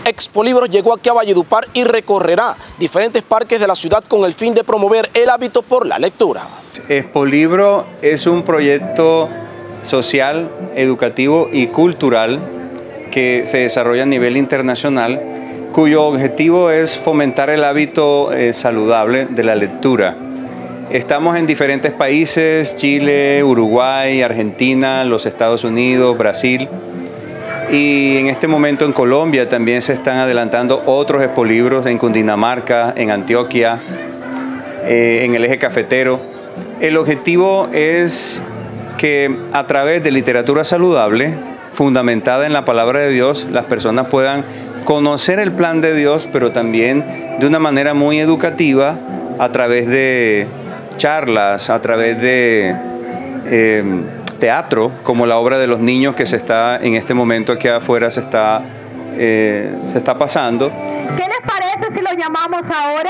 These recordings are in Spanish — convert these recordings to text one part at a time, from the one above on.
Expolibros llegó aquí a Valledupar y recorrerá diferentes parques de la ciudad con el fin de promover el hábito por la lectura. Expolibro es un proyecto social, educativo y cultural que se desarrolla a nivel internacional, cuyo objetivo es fomentar el hábito saludable de la lectura. Estamos en diferentes países: Chile, Uruguay, Argentina, los Estados Unidos, Brasil. Y en este momento en Colombia también se están adelantando otros expolibros, en Cundinamarca, en Antioquia, en el eje cafetero. El objetivo es que a través de literatura saludable, fundamentada en la palabra de Dios, las personas puedan conocer el plan de Dios, pero también de una manera muy educativa, a través de charlas, a través de teatro, como la obra de los niños que se está en este momento aquí afuera se está pasando. ¿Qué les parece si lo llamamos ahora?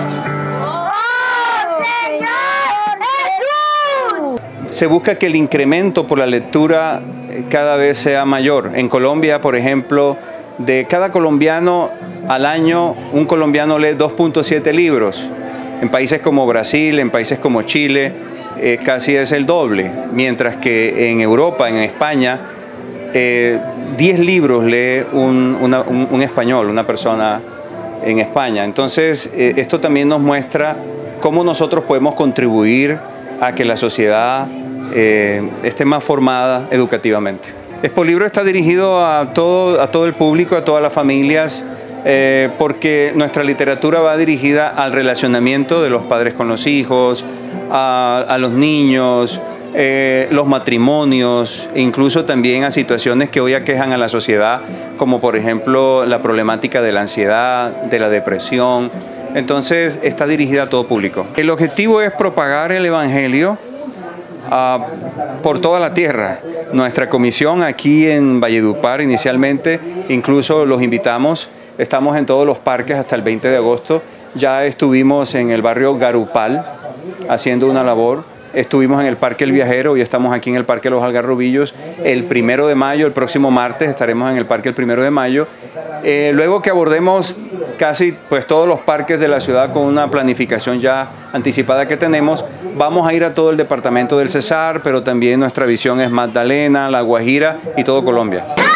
¡Oh, Señor Jesús! Se busca que el incremento por la lectura cada vez sea mayor. En Colombia, por ejemplo, de cada colombiano al año, un colombiano lee 2.7 libros. En países como Brasil, en países como Chile, casi es el doble, mientras que en Europa, en España, 10 libros lee un español, una persona en España. Entonces, esto también nos muestra cómo nosotros podemos contribuir a que la sociedad esté más formada educativamente. Expolibro está dirigido a todo el público, a todas las familias, porque nuestra literatura va dirigida al relacionamiento de los padres con los hijos, a los niños, los matrimonios, e incluso también a situaciones que hoy aquejan a la sociedad, como por ejemplo la problemática de la ansiedad, de la depresión. Entonces está dirigida a todo público. El objetivo es propagar el evangelio por toda la tierra. Nuestra comisión aquí en Valledupar inicialmente, incluso los invitamos, estamos en todos los parques hasta el 20 de agosto, ya estuvimos en el barrio Garupal haciendo una labor, estuvimos en el Parque El Viajero y estamos aquí en el Parque Los Algarrobillos el 1 de mayo, el próximo martes estaremos en el Parque el 1 de mayo. Luego que abordemos casi todos los parques de la ciudad con una planificación ya anticipada que tenemos, vamos a ir a todo el departamento del Cesar, pero también nuestra visión es Magdalena, La Guajira y todo Colombia.